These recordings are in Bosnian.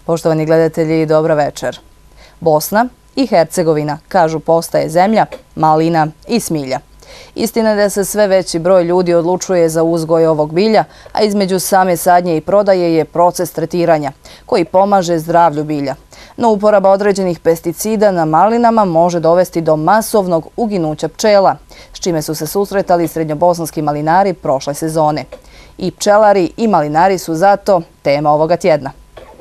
Poštovani gledatelji, dobro večer. Bosna i Hercegovina, kažu, postaje zemlja malina i smilja. Istina je da se sve veći broj ljudi odlučuje za uzgoj ovog bilja, a između same sadnje i prodaje je proces tretiranja, koji pomaže zdravlju bilja. No uporaba određenih pesticida na malinama može dovesti do masovnog uginuća pčela, s čime su se susretali srednjobosanski malinari prošle sezone. I pčelari i malinari su zato tema ovoga tjedna.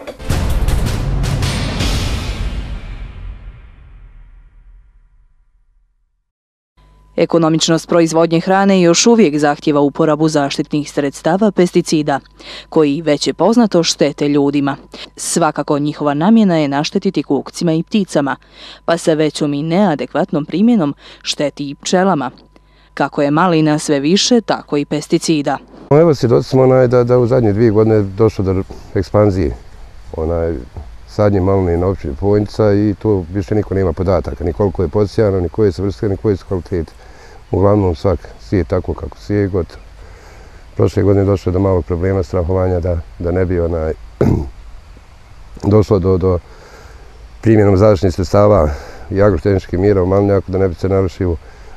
Ekonomičnost proizvodnje hrane još uvijek zahtijeva uporabu zaštitnih sredstava pesticida, koji, već je poznato, štete ljudima. Svakako njihova namjena je naštetiti kukcima i pticama, pa se većom i neadekvatnom primjenom šteti i pčelama. Kako je malina sve više, tako i pesticida. Evo svjedoci smo da u zadnje 2 godine došlo do ekspanzije sadnje maline na općini Fojnica i tu više niko nema podataka, ni koliko je posijano, ni koje su vrste, ni koje su kvalitete. Uglavnom svak sije tako kako sije, gotovo. Prošle godine je došlo do malog problema strahovanja da ne bi došlo do primjenom zaštitnih sredstava i agrotehničkih mjera u malinjaku, da ne bi se narušio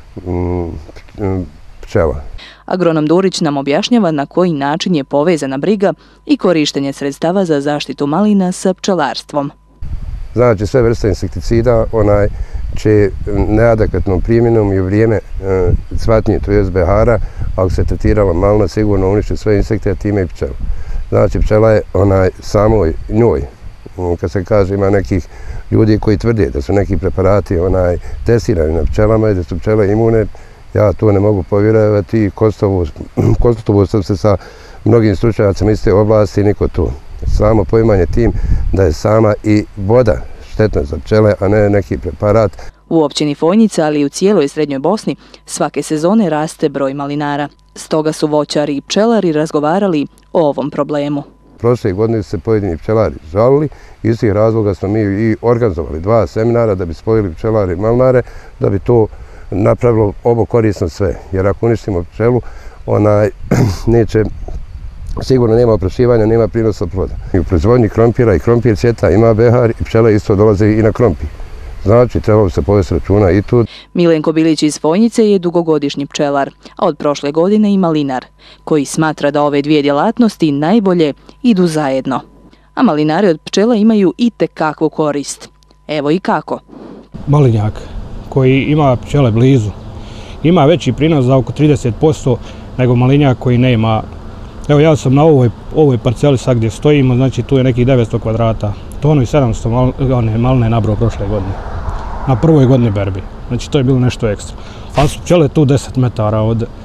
pčela. Agronom Durić nam objašnjava na koji način je povezana briga i korištenje sredstava za zaštitu malina sa pčelarstvom. Znači sve vrste insekticida će neadekvatnom primjenom i u vrijeme cvatnje, to jest behara, ako se tretirala malina, sigurno uništi sve insekte, a time i pčelu. Znači pčela je samoj njoj. Kad se kaže, ima nekih ljudi koji tvrde da su neki preparati testirani na pčelama i da su pčele imune. Ja to ne mogu povjerovati i konstatovao sam se sa mnogim stručnjacima iz te oblasti i niko tu. Samo poimanje tim da je sama i voda štetna za pčele, a ne neki preparat. U općini Fojnica, ali i u cijeloj srednjoj Bosni, svake sezone raste broj malinara. Stoga su voćari i pčelari razgovarali o ovom problemu. Prošle godine su se pojedini pčelari žalili i iz tih razloga smo mi i organizovali 2 seminara da bi spojili pčelare i malinare, da bi to napravilo ovo korisno sve. Jer ako uništimo pčelu, sigurno nema oprašivanja, nema prinosa ploda. I u proizvodnji krompira i krompir cvjeta ima behar i pčele isto dolaze i na krompir. Znači, trebalo se povesti računa i tu. Milenko Bilić iz Fojnice je dugogodišnji pčelar, a od prošle godine i malinar, koji smatra da ove dvije djelatnosti najbolje idu zajedno. A malinari od pčela imaju itekakvu korist. Evo i kako. Malinjak koji ima pčele blizu ima veći prinos za oko 30% nego malinjak koji nema. Evo ja sam na ovoj parceli sad gdje stojimo, znači tu je nekih 900 kvadrata. Tonu i 700 maline nabrao prošle godine. Na prvoj godini berbi. Znači to je bilo nešto ekstra. Ali su pčele tu 10 metara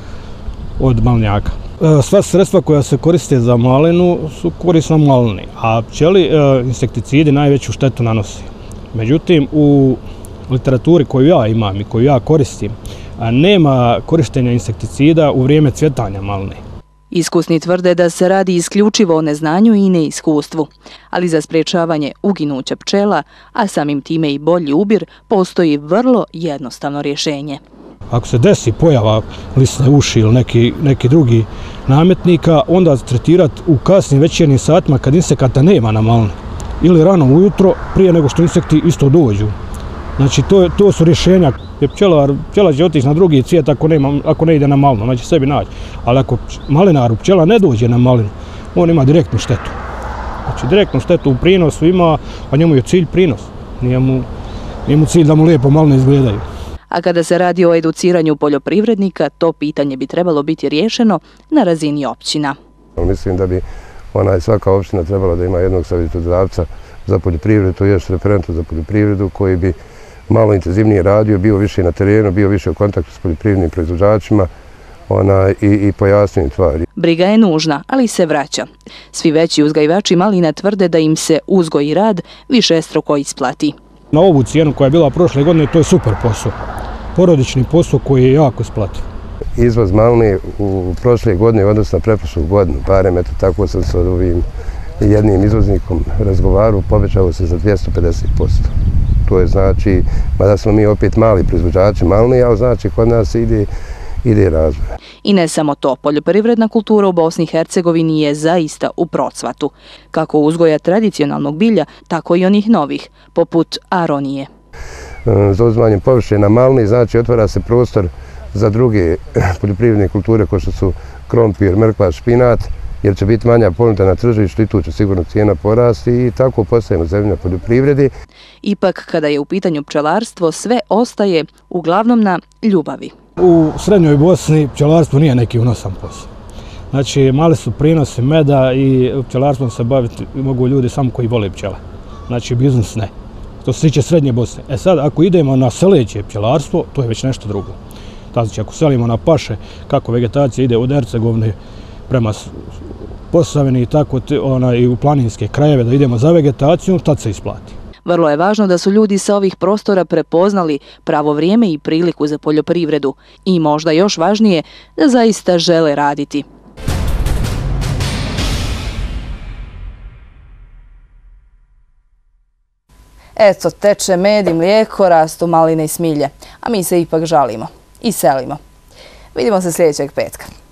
od malinjaka. Sva sredstva koja se koriste za malinu su korisna malini, a pčeli insekticidi najveću štetu nanosi. Međutim, u literaturi koju ja imam i koju ja koristim, nema korištenja insekticida u vrijeme cvjetanja maline. Iskusni tvrde da se radi isključivo o neznanju i neiskustvu, ali za sprječavanje uginuća pčela, a samim time i bolji ubir, postoji vrlo jednostavno rješenje. Ako se desi pojava lisne uši ili neki drugi nametnika, onda tretirati u kasnim večernjim satima kad insekata nema na malini. Ili rano ujutro, prije nego što insekti isto dođu. Znači to su rješenja. Pčela će otići na drugi cvijet ako ne ide na malinu, ona će sebi naći. Ali ako malinaru pčela ne dođe na malinu, on ima direktnu štetu. Znači direktnu štetu u prinosu ima, a njemu je cilj prinos. Nije mu cilj da mu lijepo maline izgledaju. A kada se radi o educiranju poljoprivrednika, to pitanje bi trebalo biti riješeno na razini općina. Mislim da bi svaka općina trebala da ima jednog savjetodavca za poljoprivredu, to je referenta za poljoprivredu koji bi malo intenzivnije radio, bio više na terenu, bio više u kontaktu s poljoprivrednim proizvođačima i pojasnije tvari. Briga je nužna, ali se vraća. Svi veći uzgajivači malina tvrde da im se uzgoj i rad višestruko isplati. Na ovu cijenu koja je bila prošle godine, to je super posao. Porodični posao koji je jako isplativ. Izvoz maline u prošle godine u odnosu na pretprošlu godinu, barem tako sam sa ovim jednim izvoznikom razgovarao, povećao se za 250%. To je znači, mada smo mi opet mali proizvođači maline, ali znači kod nas ide ide razvoja. I ne samo to, poljoprivredna kultura u Bosni i Hercegovini je zaista u procvatu. Kako uzgoja tradicionalnog bilja, tako i onih novih, poput aronije. Zauzimanjem površina malni, znači otvara se prostor za druge poljoprivredne kulture kao što su krompir, mrkva, špinat, jer će biti manja ponuda na tržištu i tu će sigurno cijena porasti i tako postajemo zemlja poljoprivredi. Ipak, kada je u pitanju pčelarstvo, sve ostaje uglavnom na ljubavi. U srednjoj Bosni pčelarstvo nije neki unosan posao. Znači, mali su prinosi meda i pčelarstvom se baviti mogu ljudi samo koji vole pčele. Znači, biznis ne. To se tiče srednje Bosne. E sad, ako idemo na seleće pčelarstvo, to je već nešto drugo. Znači, ako selimo na paše, kako vegetacija ide od Hercegovine prema Posavini i tako i u planinske krajeve da idemo za vegetacijom, tad se isplati. Vrlo je važno da su ljudi sa ovih prostora prepoznali pravo vrijeme i priliku za poljoprivredu i možda još važnije da zaista žele raditi. Eto, teče med i mlijeko, rastu maline i smilje, a mi se ipak žalimo i selimo. Vidimo se sljedećeg petka.